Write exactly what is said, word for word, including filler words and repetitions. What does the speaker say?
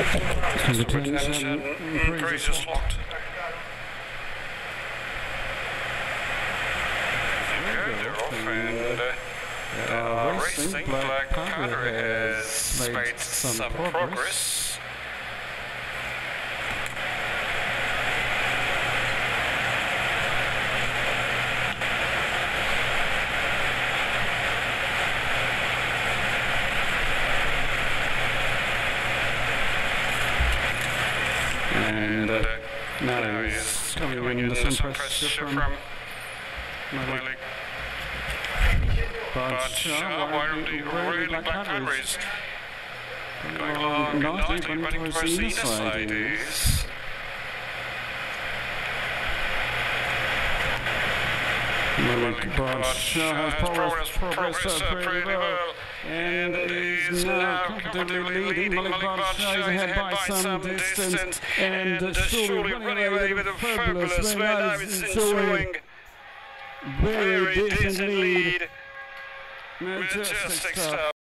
Attention, Braziers locked. They're off and uh, uh, racing. Black Panther has made some progress. And uh, now, now he's coming in under some pressure from Malik. Badshah, wildly, really black batteries. Going along nicely, running towards the inner side is. Malik Badshah has progress, progress uh, pretty well. And is now comfortably leading. Malik Badshah is ahead by some distance and surely running away with a fabulous man is enjoying very decent lead. Majestic stuff.